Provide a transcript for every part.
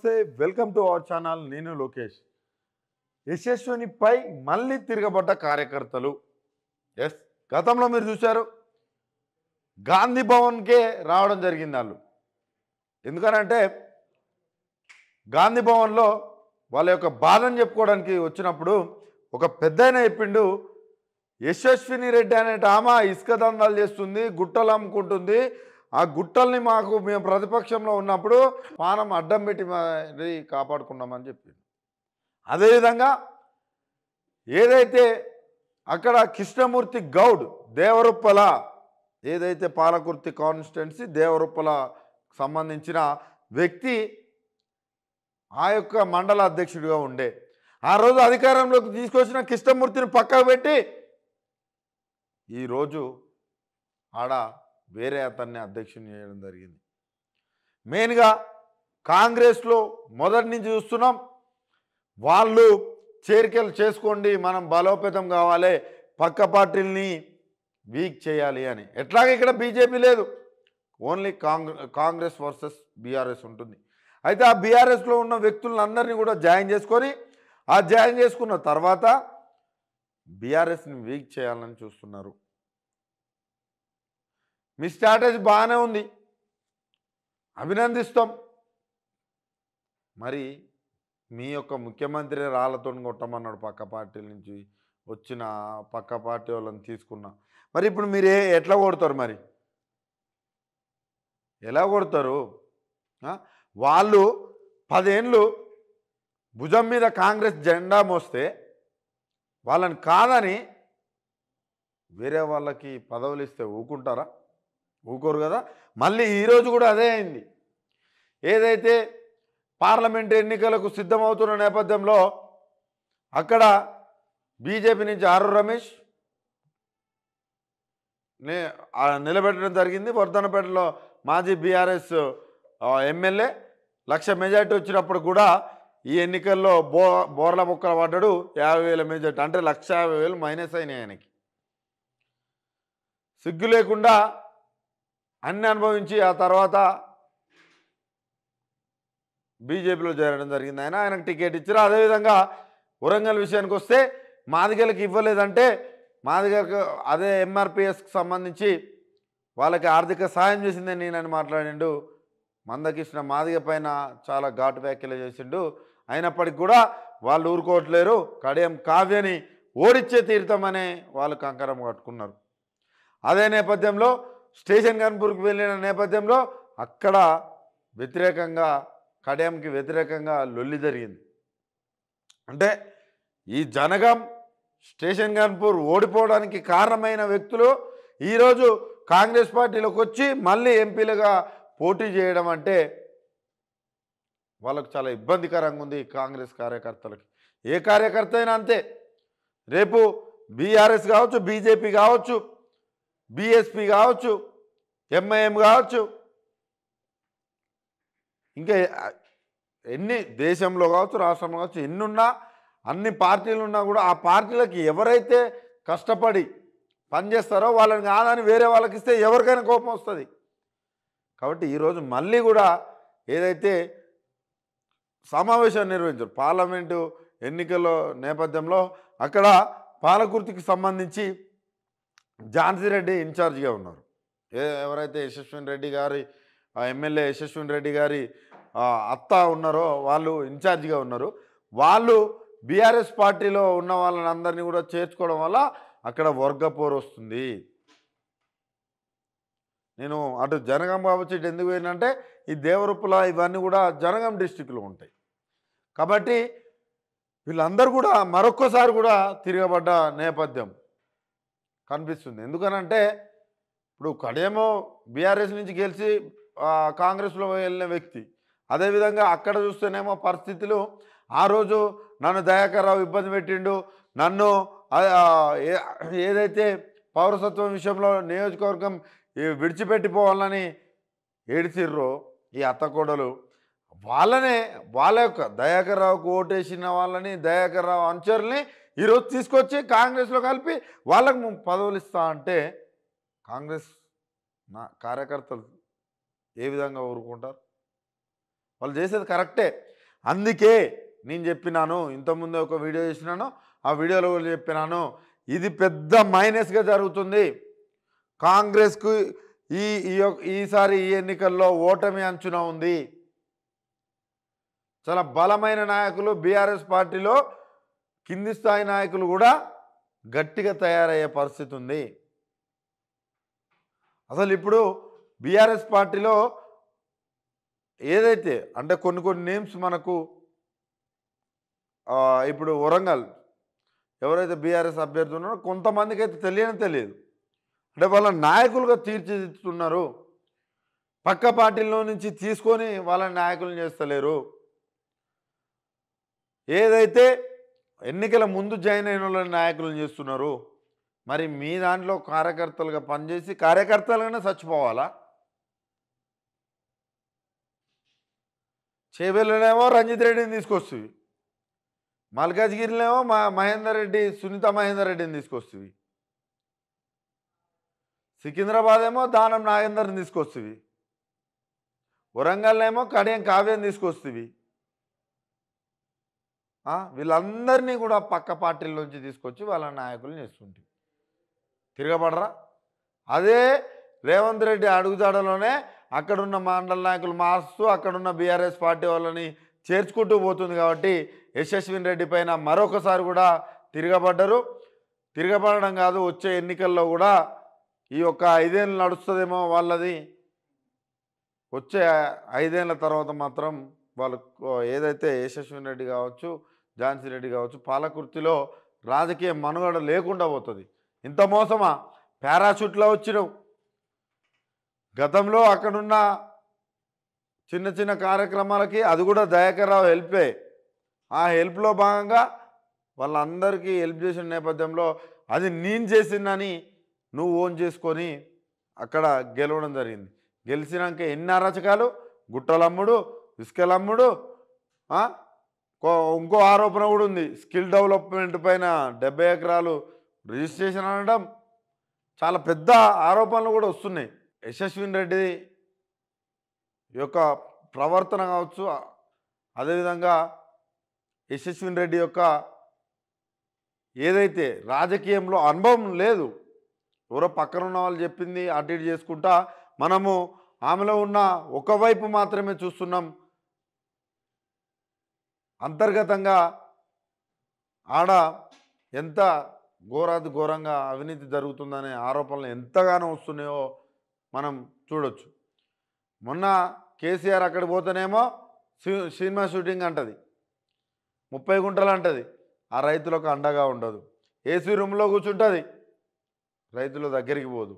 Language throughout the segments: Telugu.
నమస్తే వెల్కమ్ టు అవర్ ఛానల్. నేను లోకేష్. యశస్వినిపై మళ్ళీ తిరగబడ్డ కార్యకర్తలు. ఎస్, గతంలో మీరు చూశారు, గాంధీ భవన్కే రావడం జరిగింది వాళ్ళు. ఎందుకనంటే గాంధీ భవన్లో వాళ్ళ యొక్క బాధను చెప్పుకోవడానికి వచ్చినప్పుడు ఒక పెద్దయిన చెప్పిండు, యశస్విని రెడ్డి అనేట ఆమె ఇసుక దందాలు చేస్తుంది, గుట్టలు అమ్ముకుంటుంది, ఆ గుట్టల్ని మేము ప్రతిపక్షంలో ఉన్నప్పుడు పానం అడ్డం పెట్టి మరి కాపాడుకున్నామని చెప్పింది. అదేవిధంగా ఏదైతే అక్కడ కృష్ణమూర్తి గౌడ్ దేవరుప్పల, ఏదైతే పాలకుర్తి కాన్స్టిట్యున్సీ దేవరుప్పల సంబంధించిన వ్యక్తి ఆ యొక్క మండల అధ్యక్షుడిగా ఉండే, ఆ రోజు అధికారంలోకి తీసుకొచ్చిన కృష్ణమూర్తిని పక్కకు పెట్టి ఈరోజు ఆడ వేరే అతన్ని అధ్యక్షుని చేయడం జరిగింది. మెయిన్గా కాంగ్రెస్లో మొదటి నుంచి చూస్తున్నాం, వాళ్ళు చేరికలు చేసుకోండి, మనం బలోపేతం కావాలి, పక్క పార్టీలని వీక్ చేయాలి అని. ఎట్లాగే ఇక్కడ బీజేపీ లేదు, ఓన్లీ కాంగ్రెస్ వర్సెస్ బీఆర్ఎస్ ఉంటుంది. అయితే ఆ బీఆర్ఎస్లో ఉన్న వ్యక్తులందరినీ కూడా జాయిన్ చేసుకొని, ఆ జాయిన్ చేసుకున్న తర్వాత బీఆర్ఎస్ని వీక్ చేయాలని చూస్తున్నారు. మీ స్ట్రాటజీ బాగానే ఉంది, అభినందిస్తాం. మరి మీ యొక్క ముఖ్యమంత్రి రాళ్లతో కొట్టమన్నాడు, పక్క పార్టీల నుంచి వచ్చిన పక్క పార్టీ వాళ్ళని తీసుకున్నా. మరి ఇప్పుడు మీరు ఎట్లా కొడతారు? మరి ఎలా కొడతారు? వాళ్ళు 10 ఏళ్ళు భుజం మీద కాంగ్రెస్ జెండా మోస్తే వాళ్ళని కాదని వేరే వాళ్ళకి పదవులు ఇస్తే ఊకుంటారా? ఊకోరు కదా. మళ్ళీ ఈరోజు కూడా అదే అయింది. ఏదైతే పార్లమెంట్ ఎన్నికలకు సిద్ధమవుతున్న నేపథ్యంలో అక్కడ బీజేపీ నుంచి ఆరు రమేష్ నిలబెట్టడం జరిగింది. వర్ధనపేటలో మాజీ బీఆర్ఎస్ ఎమ్మెల్యే 1,00,000 మెజార్టీ వచ్చినప్పుడు కూడా ఈ ఎన్నికల్లో బోర్ల బొక్కలు పడ్డాడు. 50,000 మెజార్టీ అంటే 1,50,000 మైనస్ అయినాయి ఆయనకి. సిగ్గు లేకుండా అన్ని అనుభవించి ఆ తర్వాత బీజేపీలో చేరడం జరిగింది. ఆయనకు టికెట్ ఇచ్చారు. అదేవిధంగా వరంగల్ విషయానికి వస్తే మాదిగలకు ఇవ్వలేదంటే మాదిగలకు అదే ఎంఆర్పిఎస్కి సంబంధించి వాళ్ళకి ఆర్థిక సాయం చేసిందని నేనని మాట్లాడిండు. మందకృష్ణ మాదిగ పైన చాలా ఘాటు వ్యాఖ్యలు చేసిండు. అయినప్పటికీ కూడా వాళ్ళు ఊరుకోవట్లేరు. కడియం కావ్యని ఓడిచ్చే తీరుతామనే వాళ్ళు కంకరం కట్టుకున్నారు. అదే నేపథ్యంలో స్టేషన్ గన్పూర్కి వెళ్ళిన నేపథ్యంలో అక్కడ వ్యతిరేకంగా కడియంకి వ్యతిరేకంగా లొల్లి జరిగింది. అంటే ఈ జనగం స్టేషన్ గన్పూర్ ఓడిపోవడానికి కారణమైన వ్యక్తులు ఈరోజు కాంగ్రెస్ పార్టీలోకి వచ్చి మళ్ళీ ఎంపీలుగా పోటీ చేయడం అంటే వాళ్ళకు చాలా ఇబ్బందికరంగా ఉంది. కాంగ్రెస్ కార్యకర్తలకి, ఏ కార్యకర్త అయినా అంతే. రేపు బీఆర్ఎస్ కావచ్చు, బీజేపీ కావచ్చు, బీఎస్పీ కావచ్చు, ఎంఐఎం కావచ్చు, ఇంకా ఎన్ని దేశంలో కావచ్చు, రాష్ట్రంలో కావచ్చు, ఎన్నున్నా అన్ని పార్టీలు ఉన్నా కూడా ఆ పార్టీలకి ఎవరైతే కష్టపడి పనిచేస్తారో వాళ్ళని కాదని వేరే వాళ్ళకి ఇస్తే ఎవరికైనా కోపం వస్తుంది. కాబట్టి ఈరోజు మళ్ళీ కూడా ఏదైతే సమావేశాన్ని నిర్వహించారు పార్లమెంటు ఎన్నికల నేపథ్యంలో, అక్కడ పాలకుర్తికి సంబంధించి ఝాన్సీ రెడ్డి ఇన్ఛార్జిగా ఉన్నారు. ఎవరైతే యశస్విని రెడ్డి గారి ఎమ్మెల్యే యశస్విని రెడ్డి గారి అత్త ఉన్నారో వాళ్ళు ఇన్ఛార్జిగా ఉన్నారు. వాళ్ళు బీఆర్ఎస్ పార్టీలో ఉన్న వాళ్ళని అందరినీ కూడా చేర్చుకోవడం వల్ల అక్కడ వర్గపోరు వస్తుంది. నేను అటు జనగాం కావచ్చు, ఇటు ఎందుకు పోయినంటే ఈ దేవరుప్పుల ఇవన్నీ కూడా జనగాం డిస్టిక్లో ఉంటాయి. కాబట్టి వీళ్ళందరూ కూడా మరొక్కసారి కూడా తిరగబడ్డ నేపథ్యం కనిపిస్తుంది. ఎందుకనంటే ఇప్పుడు కడియమో బీఆర్ఎస్ నుంచి గెలిచి కాంగ్రెస్లో వెళ్ళిన వ్యక్తి. అదేవిధంగా అక్కడ చూస్తేనేమో పరిస్థితులు, ఆ రోజు నన్ను దయాకర్ రావు ఇబ్బంది పెట్టిండు, నన్ను ఏదైతే పౌరసత్వం విషయంలో నియోజకవర్గం విడిచిపెట్టిపోవాలని ఏడిచిర్రో ఈ అత్తకోడలు, వాళ్ళ యొక్క దయాకర్ రావుకు ఓటేసిన వాళ్ళని, దయాకర్ రావు అనుచరుల్ని ఈరోజు తీసుకొచ్చి కాంగ్రెస్లో కలిపి వాళ్ళకు పదవులు ఇస్తా అంటే కాంగ్రెస్ కార్యకర్తలు ఏ విధంగా ఊరుకుంటారు? వాళ్ళు చేసేది కరెక్టే. అందుకే నేను చెప్పినాను, ఇంతకుముందే ఒక వీడియో చేసినాను, ఆ వీడియోలో కూడా చెప్పినాను, ఇది పెద్ద మైనస్గా జరుగుతుంది కాంగ్రెస్కు. ఈసారి ఈ ఎన్నికల్లో ఓటమి అంచున ఉంది. చాలా బలమైన నాయకులు బీఆర్ఎస్ పార్టీలో కింది స్థాయి నాయకులు కూడా గట్టిగా తయారయ్యే పరిస్థితి ఉంది. అసలు ఇప్పుడు బీఆర్ఎస్ పార్టీలో ఏదైతే అంటే కొన్ని నేమ్స్ మనకు ఇప్పుడు వరంగల్ ఎవరైతే బీఆర్ఎస్ అభ్యర్థి ఉన్నారో కొంతమందికి అయితే తెలియదు. అంటే వాళ్ళ నాయకులుగా తీర్చిదిద్దుతున్నారు. పక్క పార్టీలో నుంచి తీసుకొని వాళ్ళ నాయకులను చేస్తలేరు. ఏదైతే ఎన్నికల ముందు జాయిన్ అయిన వాళ్ళ నాయకులను చేస్తున్నారు. మరి మీ దాంట్లో కార్యకర్తలుగా పనిచేసి కార్యకర్తలుగానే చచ్చిపోవాలా? చేవెళ్ళనేమో రంజిత్ రెడ్డిని తీసుకొస్తుంది, మల్కాజ్గిరిలోనేమో మహేందర్ రెడ్డి సునీత మహేందర్ రెడ్డిని తీసుకొస్తుంది, సికింద్రాబాద్ ఏమో దానం నాగేందర్ని తీసుకొస్తుంది, వరంగల్ ఏమో కడియం కావ్యాన్ని తీసుకొస్తుంది. వీళ్ళందరినీ కూడా పక్క పార్టీల నుంచి తీసుకొచ్చి వాళ్ళ నాయకులు చేస్తుంటే తిరగబడరా? అదే రేవంత్ రెడ్డి అడుగుజాడలోనే అక్కడున్న మండల నాయకులు మారుస్తూ అక్కడున్న బీఆర్ఎస్ పార్టీ వాళ్ళని చేర్చుకుంటూ పోతుంది. కాబట్టి యశస్విన్ రెడ్డి పైన మరొకసారి కూడా తిరగబడ్డారు. తిరగబడడం కాదు, వచ్చే ఎన్నికల్లో కూడా ఈ యొక్క 5 ఏళ్ళు నడుస్తుందేమో వాళ్ళది. వచ్చే 5 ఏళ్ళ తర్వాత మాత్రం వాళ్ళు ఏదైతే యశస్విన్ రెడ్డి కావచ్చు, ఝాన్సీ రెడ్డి కావచ్చు, పాలకుర్తిలో రాజకీయ మనుగడ లేకుండా పోతుంది. ఇంత మోసమా? పారాషూట్లో వచ్చినావు. గతంలో అక్కడున్న చిన్న కార్యక్రమాలకి అది కూడా దయాకర్ రావు హెల్పే. ఆ హెల్ప్లో భాగంగా వాళ్ళందరికీ హెల్ప్ చేసిన నేపథ్యంలో అది నేను చేసిందని నువ్వు ఓన్ చేసుకొని అక్కడ గెలవడం జరిగింది. గెలిచినాక ఎన్ని అరాచకాలు, గుట్టలమ్ముడు, ఇసుకలమ్ముడు. ఇంకో ఆరోపణ కూడా ఉంది, స్కిల్ డెవలప్మెంట్ పైన 70 ఎకరాలు రిజిస్ట్రేషన్ అనడం. చాలా పెద్ద ఆరోపణలు కూడా వస్తున్నాయి. యశస్విన్ రెడ్డి యొక్క ప్రవర్తన కావచ్చు, అదేవిధంగా యశస్విన్ రెడ్డి యొక్క ఏదైతే రాజకీయంలో అనుభవం లేదు, ఎవరో పక్కన ఉన్న వాళ్ళు చెప్పింది అటు ఇటు చేసుకుంటా మనము ఆమెలో ఉన్న ఒకవైపు మాత్రమే చూస్తున్నాం. అంతర్గతంగా ఆడ ఎంత ఘోరంగా అవినీతి జరుగుతుందనే ఆరోపణలు ఎంతగానో వస్తున్నాయో మనం చూడొచ్చు. మొన్న కేసీఆర్ అక్కడికి పోతేనేమో సినిమా షూటింగ్ అంటది, 30 గుంటలు అంటది. ఆ రైతులకు అండగా ఉండదు. ఏసీ రూమ్లో కూర్చుంటుంది, రైతుల దగ్గరికి పోదు.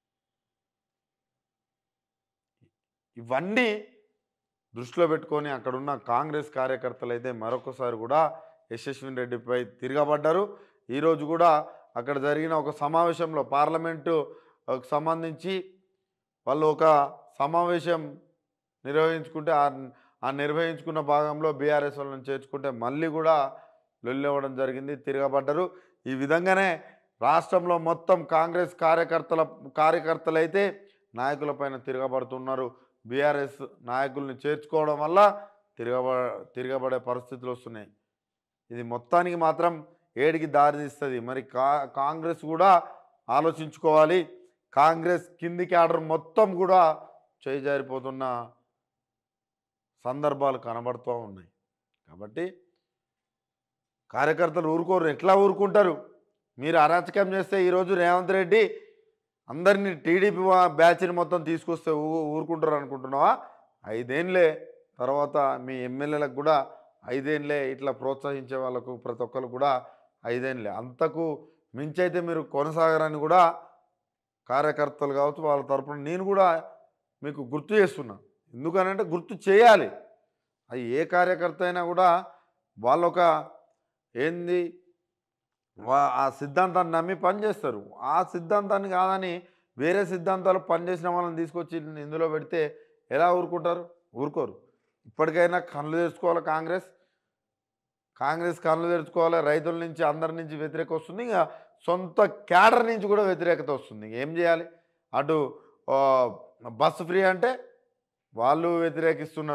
ఇవన్నీ దృష్టిలో పెట్టుకొని అక్కడున్న కాంగ్రెస్ కార్యకర్తలు అయితే మరొకసారి కూడా యశస్విన్ రెడ్డిపై తిరగబడ్డారు. ఈరోజు కూడా అక్కడ జరిగిన ఒక సమావేశంలో పార్లమెంటు సంబంధించి వాళ్ళు ఒక సమావేశం నిర్వహించుకుంటే ఆ నిర్వహించుకున్న భాగంలో బీఆర్ఎస్ వాళ్ళని చేర్చుకుంటే మళ్ళీ కూడా లొల్లివ్వడం జరిగింది, తిరగబడ్డారు. ఈ విధంగానే రాష్ట్రంలో మొత్తం కాంగ్రెస్ కార్యకర్తలైతే నాయకులపైన తిరగబడుతున్నారు. బీఆర్ఎస్ నాయకుల్ని చేర్చుకోవడం వల్ల తిరగబడే పరిస్థితులు వస్తున్నాయి. ఇది మొత్తానికి మాత్రం ఏడికి దారితీస్తుంది. మరి కాంగ్రెస్ కూడా ఆలోచించుకోవాలి. కాంగ్రెస్ కింది క్యాడర్ మొత్తం కూడా చేజారిపోతున్న సందర్భాలు కనబడుతూ ఉన్నాయి. కాబట్టి కార్యకర్తలు ఊరుకోరు. ఎట్లా ఊరుకుంటారు? మీరు అరాచకం చేస్తే ఈరోజు రేవంత్ రెడ్డి అందరినీ టీడీపీ బ్యాచ్ని మొత్తం తీసుకొస్తే ఊరుకుంటారు అనుకుంటున్నావా? 5 ఏళ్ళే తర్వాత మీ ఎమ్మెల్యేలకు కూడా 5 ఏళ్ళే ఇట్లా ప్రోత్సహించే వాళ్ళకు ప్రతి ఒక్కరు కూడా 5 ఏళ్ళే. అంతకు మించైతే మీరు కొనసాగరని కూడా కార్యకర్తలు కావచ్చు వాళ్ళ తరపున నేను కూడా మీకు గుర్తు చేస్తున్నా. ఎందుకనంటే గుర్తు చేయాలి. అది ఏ కార్యకర్త అయినా కూడా వాళ్ళొక ఏంది ఆ సిద్ధాంతాన్ని నమ్మి పనిచేస్తారు. ఆ సిద్ధాంతాన్ని కాదని వేరే సిద్ధాంతాలు పనిచేసిన వాళ్ళని తీసుకొచ్చి ఇందులో పెడితే ఎలా ఊరుకుంటారు? ఊరుకోరు. ఇప్పటికైనా కళ్ళు తెరుచుకోవాలి కాంగ్రెస్ కళ్ళు తెరుచుకోవాలి. రైతుల నుంచి అందరి నుంచి వ్యతిరేకత వస్తుంది, ఇంకా సొంత క్యాడర్ నుంచి కూడా వ్యతిరేకత వస్తుంది. ఏం చేయాలి? అటు బస్సు ఫ్రీ అంటే వాళ్ళు వ్యతిరేకిస్తున్నారు,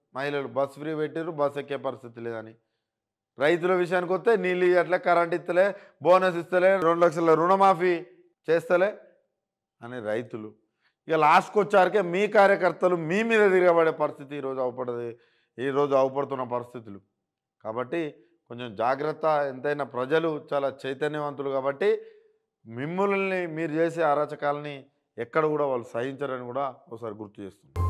మహిళలు బస్ ఫ్రీ పెట్టారు, బస్ ఎక్కే పరిస్థితి లేదని. రైతుల విషయానికి వస్తే నీళ్ళు ఇవ్వట్లే, కరెంట్ ఇస్తలే, బోనస్ ఇస్తలే, 2 లక్షల రుణమాఫీ చేస్తలే అని రైతులు. ఇక లాస్ట్కి వచ్చారికే మీ కార్యకర్తలు మీ మీద తిరగబడే పరిస్థితి ఈరోజు అవపడుతున్న పరిస్థితులు. కాబట్టి కొంచెం జాగ్రత్త. ఎంతైనా ప్రజలు చాలా చైతన్యవంతులు కాబట్టి మిమ్మల్ని మీరు చేసే అరాచకాలని ఎక్కడ కూడా వాళ్ళు సహించరని కూడా ఒకసారి గుర్తు చేస్తున్నారు.